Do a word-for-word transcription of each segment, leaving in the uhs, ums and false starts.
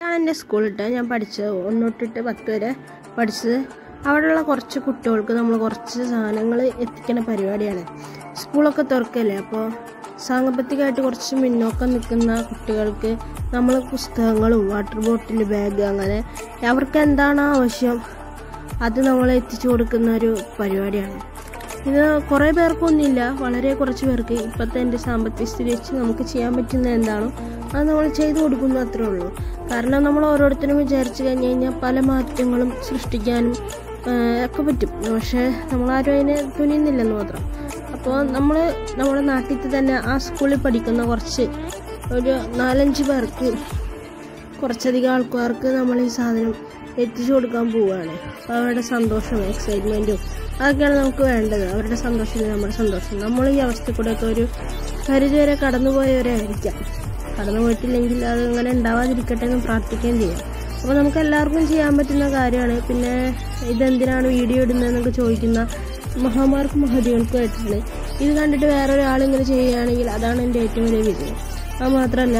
ഞാൻ എൻ്റെ സ്കൂളിട്ട് ഞാൻ പഠിച്ചത് ഒന്ന് തൊട്ടിട്ട് പത്ത് വരെ പഠിച്ചത്. അവിടെയുള്ള കുറച്ച് കുട്ടികൾക്ക് നമ്മൾ കുറച്ച് സാധനങ്ങൾ എത്തിക്കുന്ന പരിപാടിയാണ്. സ്കൂളൊക്കെ തുറക്കല്ലേ, അപ്പോൾ സാമ്പത്തികമായിട്ട് കുറച്ച് മുന്നോക്കം നിൽക്കുന്ന കുട്ടികൾക്ക് നമ്മൾ പുസ്തകങ്ങളും വാട്ടർ ബോട്ടിൽ, ബാഗ്, അങ്ങനെ അവർക്ക് എന്താണ് ആവശ്യം അത് നമ്മൾ എത്തിച്ചു കൊടുക്കുന്ന ഒരു പരിപാടിയാണ്. ഇത് കുറേ പേർക്കൊന്നുമില്ല, വളരെ കുറച്ച് പേർക്ക് ഇപ്പോഴത്തെ എൻ്റെ സാമ്പത്തിക സ്ഥിതി വെച്ച് നമുക്ക് ചെയ്യാൻ പറ്റുന്ന എന്താണോ അത് നമ്മൾ ചെയ്തു കൊടുക്കുന്നു, അത്രേ ഉള്ളൂ. കാരണം നമ്മൾ ഓരോരുത്തരും വിചാരിച്ചു കഴിഞ്ഞ് കഴിഞ്ഞാൽ പല മാറ്റങ്ങളും സൃഷ്ടിക്കാനും ഒക്കെ പറ്റും. പക്ഷേ നമ്മളാരും അതിന് തുനിയുന്നില്ലെന്ന് മാത്രം. അപ്പോൾ നമ്മൾ നമ്മുടെ നാട്ടിൽ തന്നെ ആ സ്കൂളിൽ പഠിക്കുന്ന കുറച്ച് ഒരു നാലഞ്ച് പേർക്ക്, കുറച്ചധികം ആൾക്കാർക്ക് നമ്മൾ ഈ സാധനം എത്തിച്ചു കൊടുക്കാൻ പോവുകയാണ്. അപ്പോൾ അവരുടെ സന്തോഷവും എക്സൈറ്റ്മെൻറ്റും അതൊക്കെയാണ് നമുക്ക് വേണ്ടത്. അവരുടെ സന്തോഷമില്ല നമ്മുടെ സന്തോഷം. നമ്മൾ ഈ അവസ്ഥ കൂടെയൊക്കെ ഒരു പരിധി വരെ കടന്നുപോയവരായിരിക്കാം. കടന്നു പോയിട്ടില്ലെങ്കിൽ അത് അങ്ങനെ ഉണ്ടാവാതിരിക്കട്ടെ എന്ന് പ്രാർത്ഥിക്കുകയും ചെയ്യാം. അപ്പോൾ നമുക്ക് എല്ലാവർക്കും ചെയ്യാൻ പറ്റുന്ന കാര്യമാണ്. പിന്നെ ഇതെന്തിനാണ് വീഡിയോ ഇടുന്നതെന്നൊക്കെ ചോദിക്കുന്ന മഹാമാർക്കും മഹതികൾക്കുമായിട്ടാണ്. ഇത് കണ്ടിട്ട് വേറൊരാളിങ്ങനെ ചെയ്യുകയാണെങ്കിൽ അതാണ് എൻ്റെ ഏറ്റവും വലിയ വിജയം. അത് മാത്രമല്ല,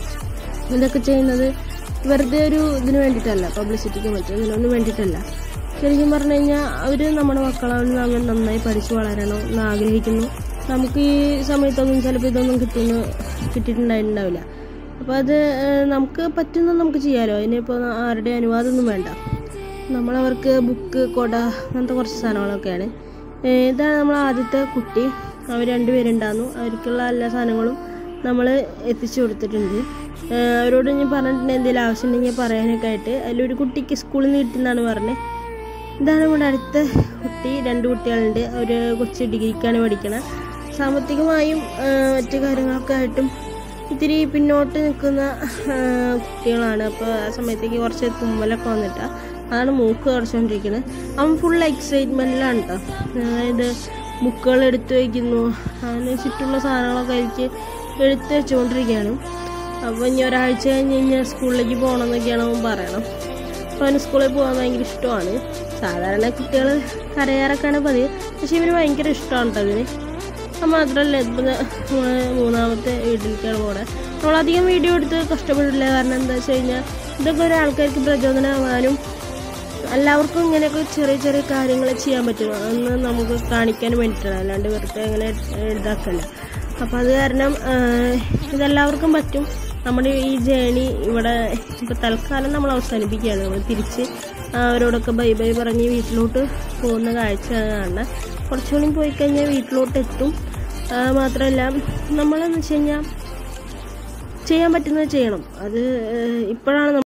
ഇതൊക്കെ ചെയ്യുന്നത് വെറുതെ ഒരു ഇതിന് വേണ്ടിയിട്ടല്ല, പബ്ലിസിറ്റിക്ക് മറ്റും ഇതിനൊന്നും വേണ്ടിയിട്ടല്ല. ശരിക്കും പറഞ്ഞു കഴിഞ്ഞാൽ അവർ നമ്മുടെ മക്കളാണ്, നമ്മൾ നന്നായി പഠിച്ച് വളരണം എന്ന് ആഗ്രഹിക്കുന്നു. നമുക്ക് ഈ സമയത്തൊന്നും ചിലപ്പോൾ ഇതൊന്നും കിട്ടുന്ന കിട്ടിയിട്ടുണ്ടായിട്ടുണ്ടാവില്ല. അപ്പോൾ അത് നമുക്ക് പറ്റുന്ന നമുക്ക് ചെയ്യാമല്ലോ. അതിനിപ്പോൾ ആരുടെ അനുവാദമൊന്നും വേണ്ട. നമ്മളവർക്ക് ബുക്ക്, കൊട, അങ്ങനത്തെ കുറച്ച് സാധനങ്ങളൊക്കെയാണ്. ഇതാണ് നമ്മൾ ആദ്യത്തെ കുട്ടി. അവർ രണ്ടുപേരുണ്ടായിരുന്നു. അവർക്കുള്ള എല്ലാ സാധനങ്ങളും നമ്മൾ എത്തിച്ചു കൊടുത്തിട്ടുണ്ട്. അവരോട് ഞാൻ പറഞ്ഞിട്ടുണ്ട് എന്തെങ്കിലും ആവശ്യമുണ്ടെങ്കിൽ പറയാനൊക്കെ ആയിട്ട്. അതിലൊരു കുട്ടിക്ക് സ്കൂളിൽ നിന്ന് കിട്ടുന്നതാണ് പറഞ്ഞത്. ഇതാണ് നമ്മുടെ അടുത്ത കുട്ടി. രണ്ട് കുട്ടികളുണ്ട്. ഒരു കൊച്ചു ഡിഗ്രിക്കാണ് പഠിക്കണം. സാമ്പത്തികമായും മറ്റു കാര്യങ്ങളൊക്കെ ആയിട്ടും ഇത്തിരി പിന്നോട്ട് നിൽക്കുന്ന കുട്ടികളാണ്. അപ്പോൾ ആ സമയത്തേക്ക് കുറച്ച് തുമ്മലൊക്കെ വന്നിട്ടാണ്, അതാണ് മൂക്ക് കുറച്ചുകൊണ്ടിരിക്കുന്നത്. അവൻ ഫുൾ എക്സൈറ്റ്മെൻറ്റിലാണ് കേട്ടോ. അതായത് ബുക്കുകൾ എടുത്തു വയ്ക്കുന്നു, അതിന് ചുറ്റുള്ള സാധനങ്ങളൊക്കെ എനിക്ക് എടുത്ത് വെച്ചുകൊണ്ടിരിക്കുകയാണ്. അപ്പോൾ ഇനി ഒരാഴ്ച കഴിഞ്ഞ് കഴിഞ്ഞാൽ സ്കൂളിലേക്ക് പോകണമെന്നൊക്കെയാണ് അവൻ പറയണം. അപ്പോൾ അവന് സ്കൂളിൽ പോകാൻ ഭയങ്കര ഇഷ്ടമാണ്. സാധാരണ കുട്ടികൾ കരയാറൊക്കെയാണ് പതിവ്, പക്ഷേ ഇവന് ഭയങ്കര ഇഷ്ടമാണ് കേട്ടോ അതിന്. അത് മാത്രമല്ല, ഇപ്പം മൂന്നാമത്തെ വീട്ടിലേക്കാണ് പോകണത്. നമ്മളധികം വീഡിയോ എടുത്ത് കഷ്ടപ്പെട്ടില്ല. കാരണം എന്താ വെച്ച് കഴിഞ്ഞാൽ ഇതൊക്കെ ഒരാൾക്കാർക്ക് പ്രചോദനമാകാനും എല്ലാവർക്കും ഇങ്ങനെയൊക്കെ ചെറിയ ചെറിയ കാര്യങ്ങൾ ചെയ്യാൻ പറ്റും എന്ന് നമുക്ക് കാണിക്കാൻ വേണ്ടിയിട്ടാണ്, അല്ലാണ്ട് വെറുതെ അങ്ങനെ ഇതാക്കല്ല. അപ്പം അത് കാരണം ഇതെല്ലാവർക്കും പറ്റും. നമ്മുടെ ഈ ജേണി ഇവിടെ ഇപ്പോൾ തൽക്കാലം നമ്മൾ അവസാനിപ്പിക്കുകയാണ്. നമ്മൾ തിരിച്ച് അവരോടൊക്കെ ബൈ ബൈ പറഞ്ഞ് വീട്ടിലോട്ട് പോകുന്ന കാഴ്ച കാണുന്നത്. കുറച്ചുകൂടി പോയി കഴിഞ്ഞാൽ വീട്ടിലോട്ട് എത്തും. മാത്രമല്ല, നമ്മളെന്ന് വെച്ച് കഴിഞ്ഞാൽ ചെയ്യാൻ പറ്റുന്നത് ചെയ്യണം. അത് ഇപ്പോഴാണ്